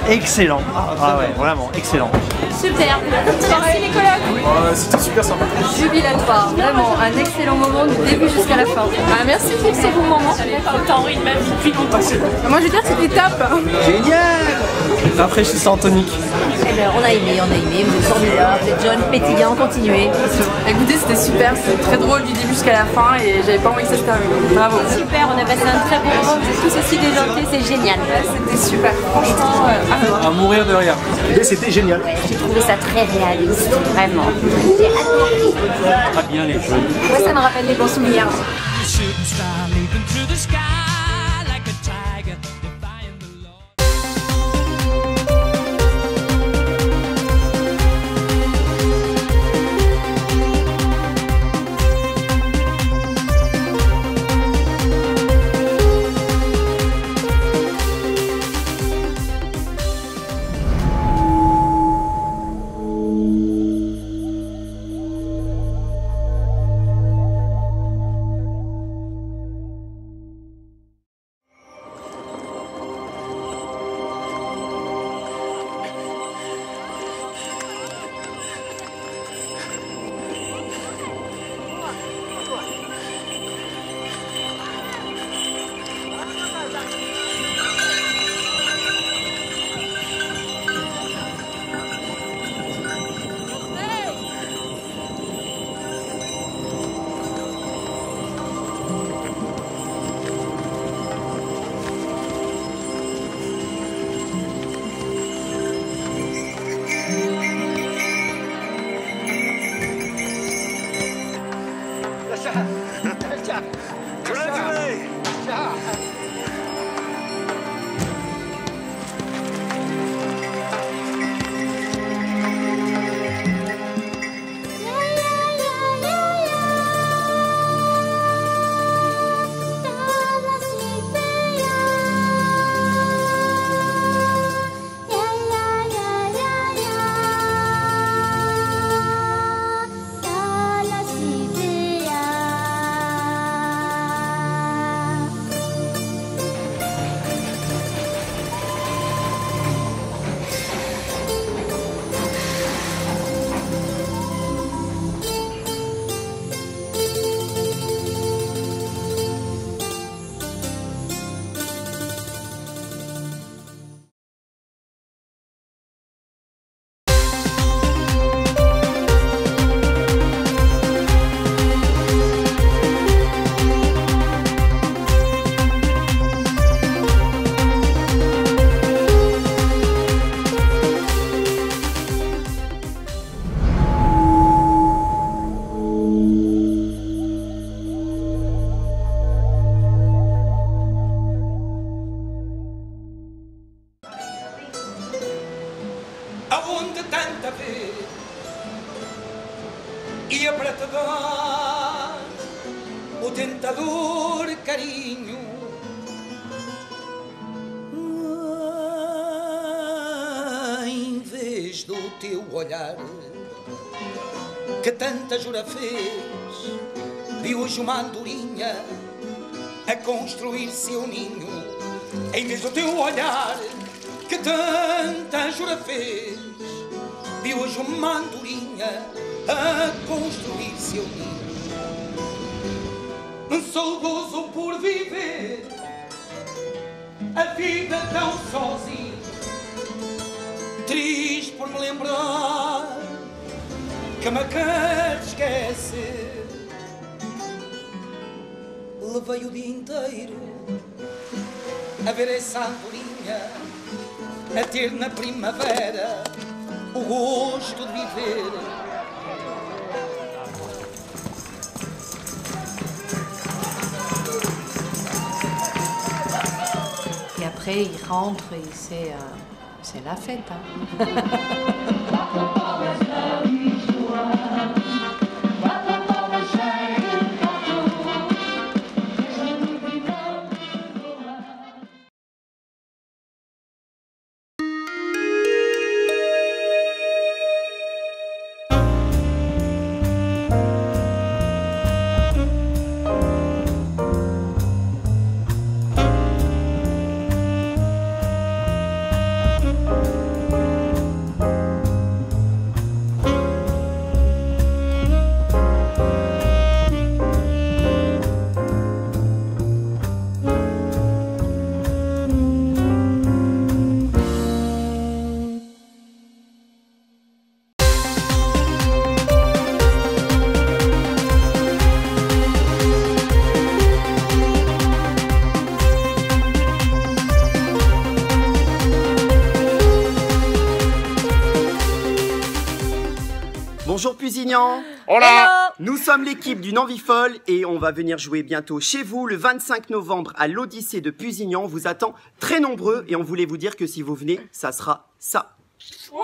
excellent. Ah ouais, vraiment excellent. Super. Merci les colocs. C'était super sympa. Jubilatoire. Vraiment un excellent moment du début jusqu'à la fin. Merci pour ces bons moments. Autant ri de ma vie depuis longtemps. Moi je veux dire que c'était top. Génial. Rafraîchissant tonique. On a aimé, vous êtes formidables, vous êtes jeunes, pétillants, continuez. Écoutez, c'était super, c'était très drôle du début jusqu'à la fin et j'avais pas envie que ça se termine. Bravo. Super, on a passé un très bon moment, vous êtes tous aussi déjantés, c'est génial. C'était super, franchement, À mourir de rire. Mais c'était génial. Ouais, j'ai trouvé ça très réaliste, vraiment. J'ai adoré. Très bien les jeux. Moi ça me rappelle des bons souvenirs. Aonde tanta vez ia para te dar o tentador carinho. Em vez do teu olhar que tanta jura fez, vi hoje uma andorinha a construir seu ninho. Em vez do teu olhar que tanta jura fez, vi hoje uma andorinha a construir seu ninho. Saudoso por viver a vida tão sozinho, triste por me lembrar que me quer esquecer. Levei o dia inteiro a ver essa andorinha, a ter na primavera o gosto de viver. Et après, il rentre et c'est la fête. Hein. Bonjour Pusignan. Hola. Nous sommes l'équipe d'une envie folle et on va venir jouer bientôt chez vous le 25 novembre à l'Odyssée de Pusignan. On vous attend très nombreux et on voulait vous dire que si vous venez, ça sera ça. Ouais.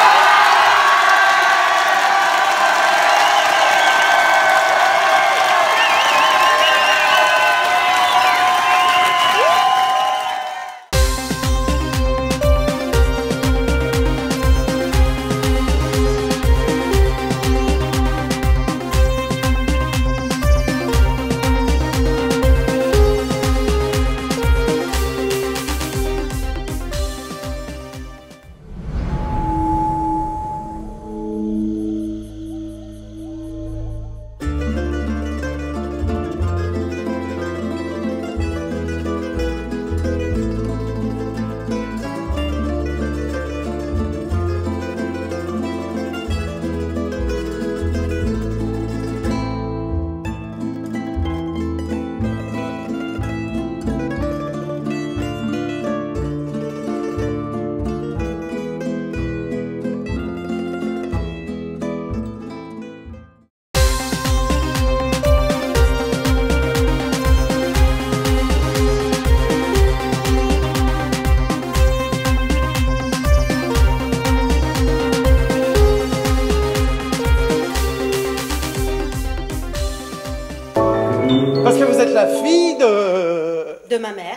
Parce que vous êtes la fille de ma mère.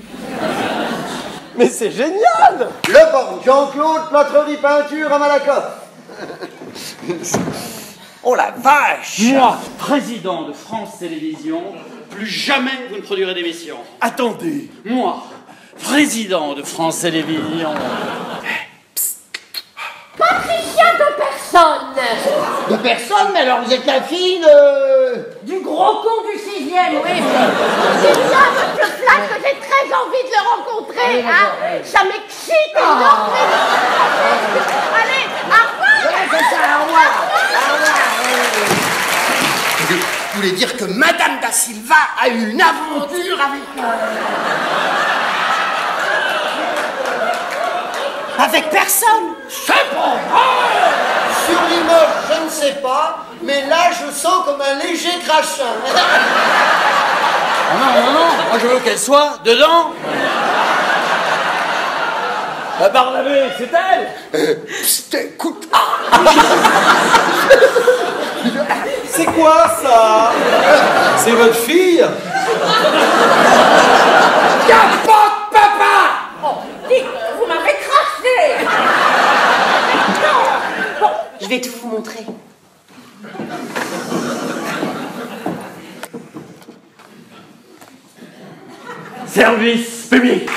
Mais c'est génial! Le borgne Jean-Claude, plâtrerie peinture à Malakoff. Oh la vache! Moi, président de France Télévisions, plus jamais vous ne produirez d'émission. Attendez! Moi, président de France Télévisions. Patricia de personne! De personne? Mais alors vous êtes la fille Du gros con du 6e, oui! C'est ça, monsieur Flash, que j'ai très envie de le rencontrer, hein! Ça m'excite énormément! Allez, au revoir! Ouais, c'est ça, au revoir! Au revoir! Vous voulez dire que Madame Da Silva a eu une aventure avec personne? C'est pas vrai! Sur Limoges, je ne sais pas, mais là, je sens comme un léger crachin. Oh non, non, non, moi je veux qu'elle soit dedans. La Barnabé, c'est elle? Psst, écoute. C'est quoi ça? C'est votre fille? Capote, papa! Oh, dites, vous m'avez craché! Non! Bon, Je vais tout vous montrer. Service public.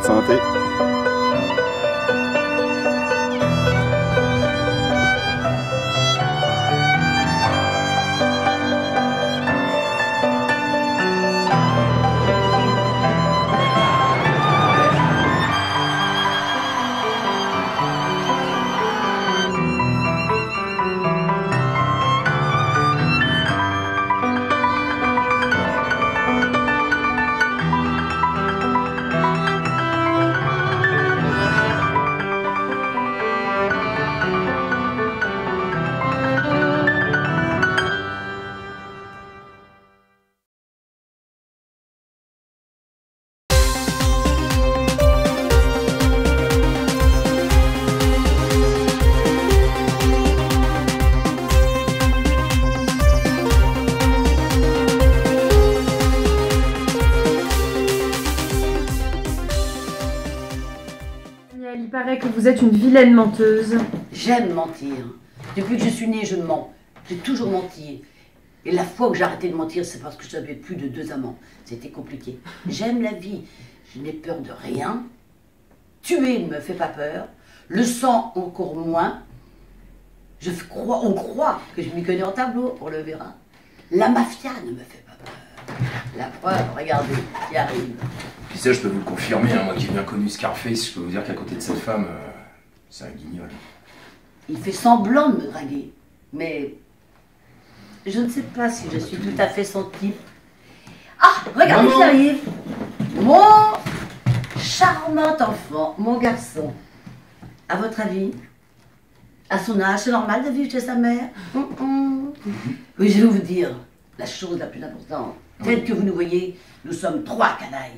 Votre santé. Il paraît que vous êtes une vilaine menteuse. J'aime mentir. Depuis que je suis née, je mens. J'ai toujours menti. Et la fois où j'ai arrêté de mentir, c'est parce que j'avais plus de 2 amants. C'était compliqué. J'aime la vie. Je n'ai peur de rien. Tuer ne me fait pas peur. Le sang, encore moins. On croit que je m'y connais en tableau, on le verra. La mafia ne me fait pas peur. La preuve, regardez, qui arrive. Puis ça, je peux vous le confirmer, hein, moi qui ai bien connu Scarface, je peux vous dire qu'à côté de cette femme, c'est un guignol. Il fait semblant de me draguer, mais je ne sais pas si je suis tout à fait son type. Ah, regardez qui arrive. Mon charmant enfant, mon garçon. À votre avis, à son âge, c'est normal de vivre chez sa mère? Oui, je vais vous dire la chose la plus importante. Tel que vous nous voyez, nous sommes 3 canailles.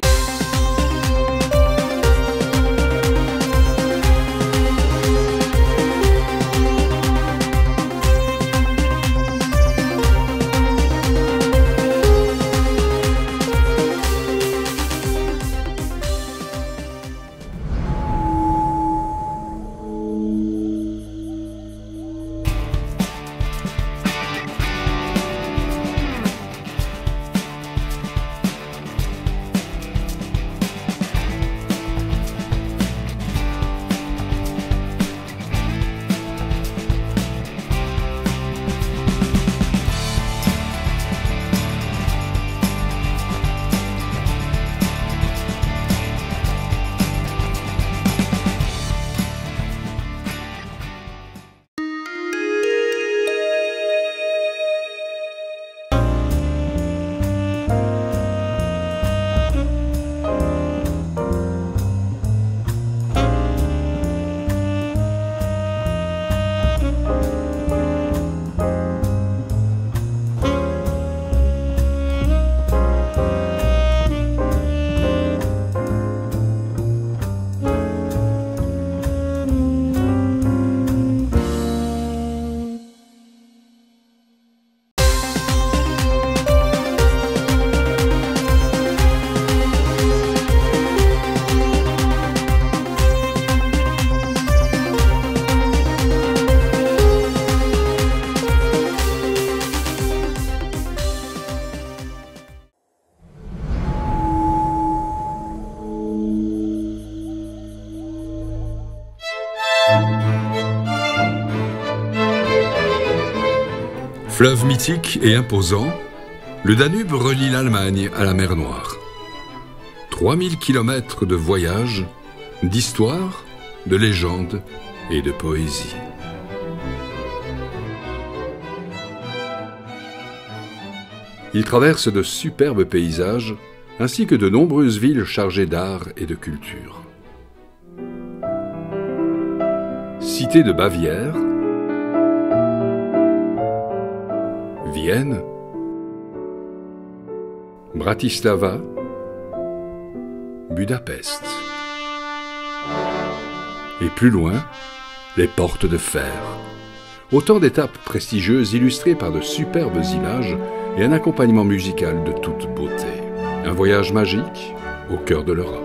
Fleuve mythique et imposant, le Danube relie l'Allemagne à la mer Noire. 3000 kilomètres de voyage, d'histoire, de légendes et de poésie. Il traverse de superbes paysages ainsi que de nombreuses villes chargées d'art et de culture. Cité de Bavière, Vienne, Bratislava, Budapest. Et plus loin, les portes de fer. Autant d'étapes prestigieuses illustrées par de superbes images et un accompagnement musical de toute beauté. Un voyage magique au cœur de l'Europe.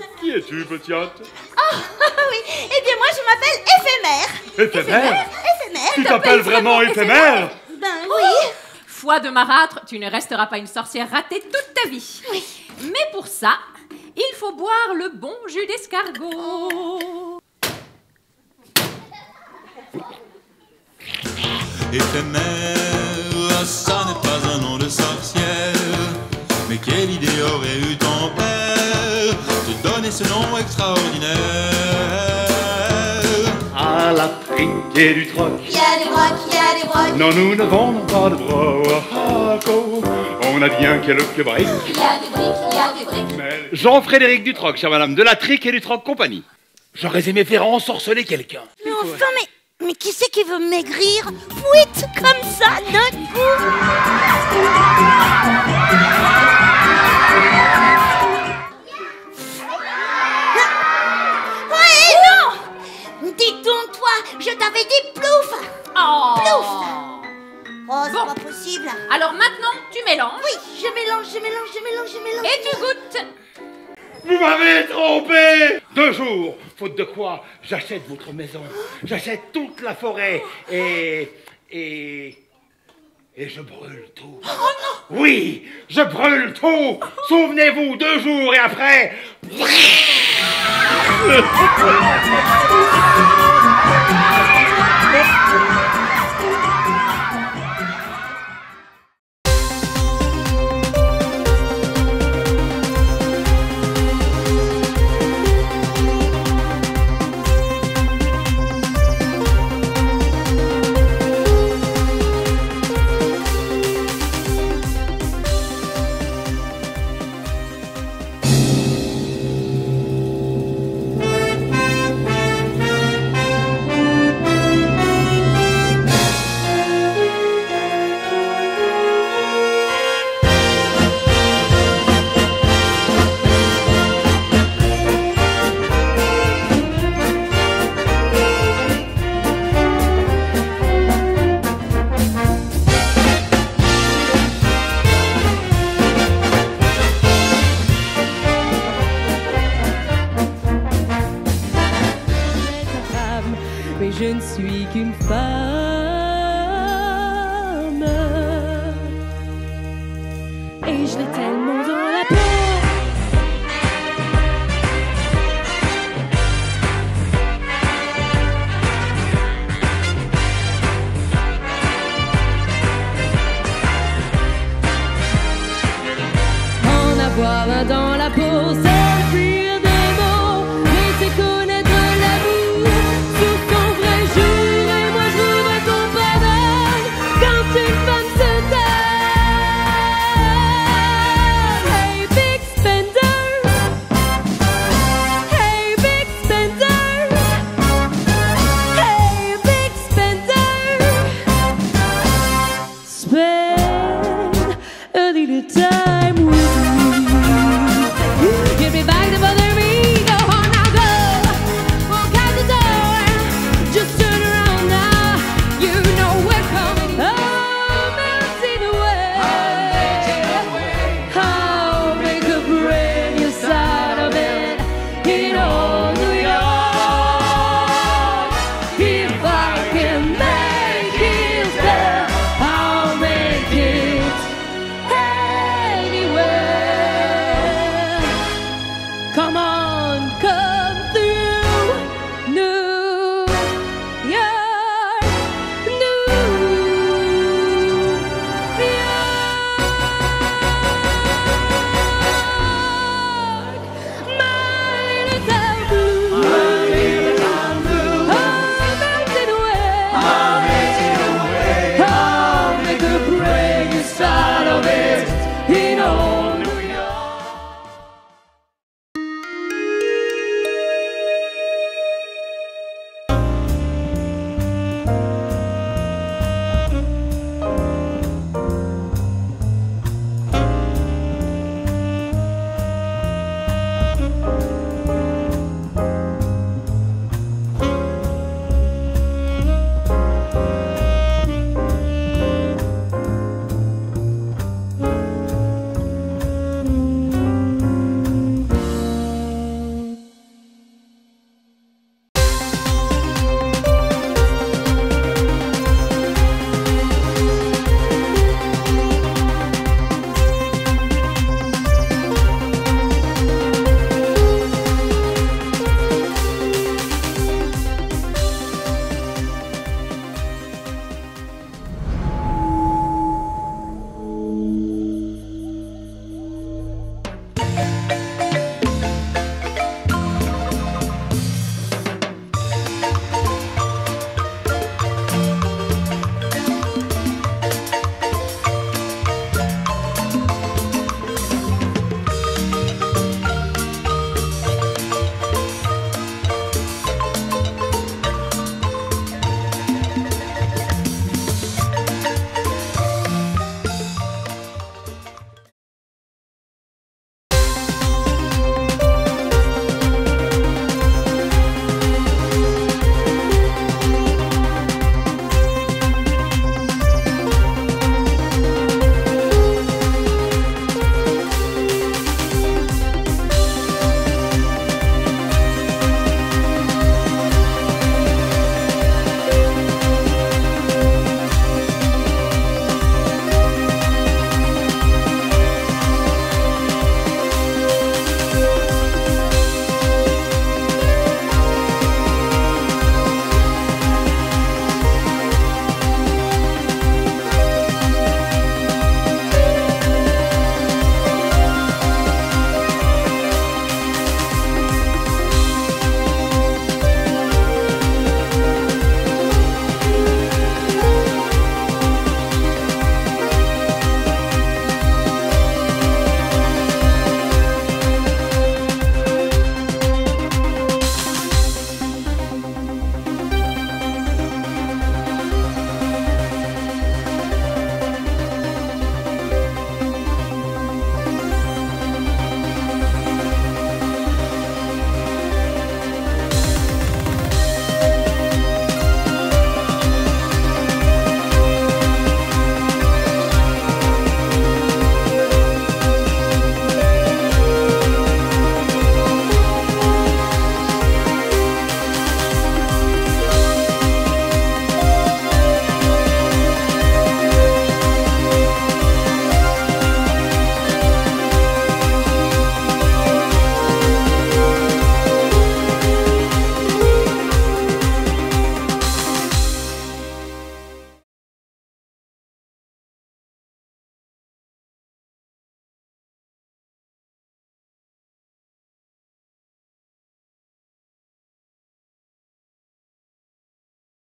Qui es-tu, petite? Oh, oui. Eh bien, moi, je m'appelle Éphémère. Éphémère? Éphémère. Tu t'appelles vraiment Éphémère? Ben oui. Foi de marâtre, tu ne resteras pas une sorcière ratée toute ta vie. Oui. Mais pour ça, il faut boire le bon jus d'escargot. Éphémère, ça n'est pas un nom de sorcière. Mais quelle idée aurait eu ton père de donner ce nom extraordinaire? À la trique et du troc. Il y a des brocs, il y a des brocs. Non, nous ne vendons pas de broc. On a bien quelques briques. Il y a des briques, il y a des briques. Jean-Frédéric Dutroc, chère madame, de la trique et du troc compagnie. J'aurais aimé faire ensorceler quelqu'un. Mais enfin, mais qui c'est qui veut maigrir? Pouit, comme ça, d'un coup. Ouais, non. Dis donc, toi, je t'avais dit plouf. Oh. Plouf. Oh, c'est Bon. pas possible. Alors maintenant, tu mélanges. Oui, je mélange. Et tu goûtes. Vous m'avez trompé! 2 jours, faute de quoi j'achète votre maison, j'achète toute la forêt et je brûle tout. Oh non! Oui, je brûle tout! Souvenez-vous, 2 jours et après... Mais je ne suis qu'une femme et je l'ai tellement dans la peau. En avoir un dans la peau,